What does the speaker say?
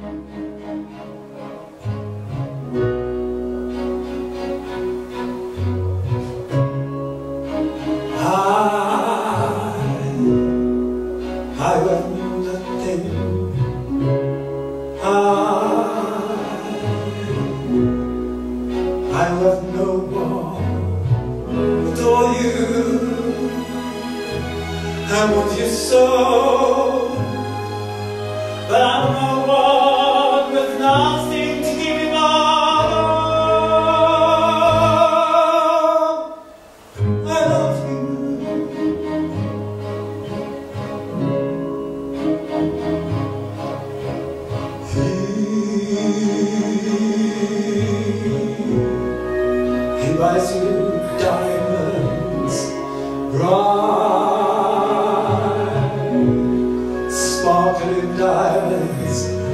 I love nothing. I love no one but all you. I want you so, but I'm no one with nothing to give you all. I love you. He buys you diamonds, bright, sparkling diamonds.